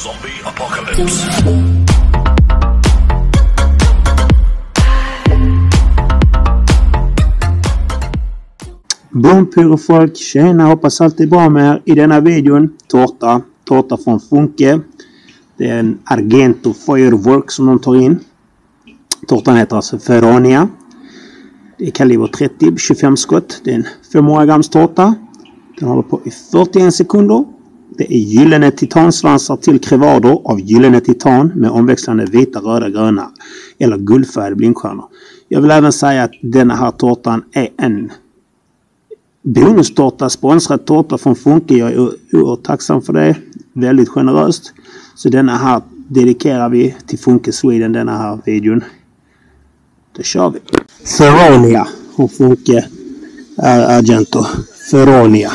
Zombie Apocalypse. Boom pyrofolk, tjena, hoppas allt är bra med er. I denna videon, tårta från Funke. Det är en Argento Firework som de tar in. Tårtan heter alltså Feronia. Det är kaliber 30, 25 skott. Det är en 500 grams tårta. Den håller på i 41 sekunder. Det är gyllene titansvansar till krevader av gyllene titan med omväxlande vita, röda, gröna eller guldfärgade blindstjärnor. Jag vill även säga att denna här tårtan är en bonustårta, sponsrad tårta från Funke. Jag är oerhört tacksam för det. Väldigt generöst. Så denna här dedikerar vi till Funke Sweden, denna här videon. Då kör vi. Feronia från Funke Argento. Feronia.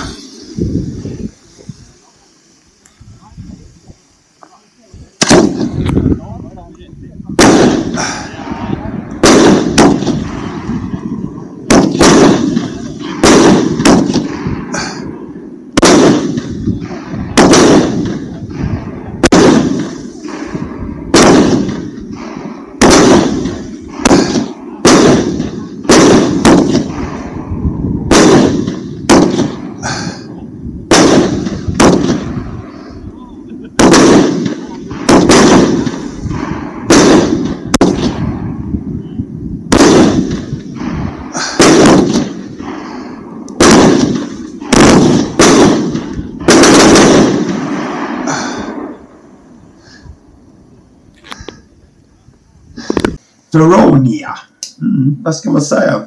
Feronia. Vad ska man säga?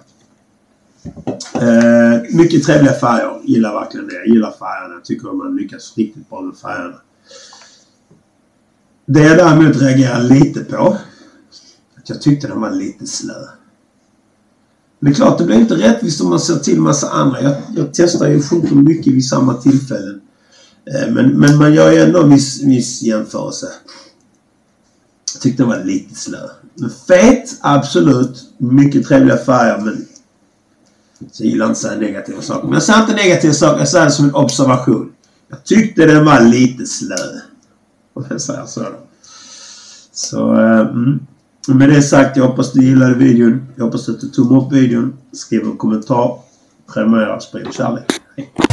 Mycket trevliga färger. Gillar verkligen det. Jag gillar färgerna. Jag tycker man lyckas riktigt bra med färgerna. Det jag däremot reagerar lite på, att jag tyckte den var lite slö. Men klart, det blir inte rättvist om man ser till massa andra. Jag testar ju Funke mycket vid samma tillfällen. Men man gör ju ändå en viss jämförelse. Jag tyckte den var lite slö. Men fet, absolut. Mycket trevliga färger, men så jag gillar inte att säga negativa saker. Men jag säger inte negativa saker, jag säger det som en observation. Jag tyckte den var lite slö. Om jag säger så då. Så, med det sagt, jag hoppas du gillade videon. Jag hoppas att du tog upp videon. Skriv en kommentar. Prenumerera och sprid kärlek. Hej.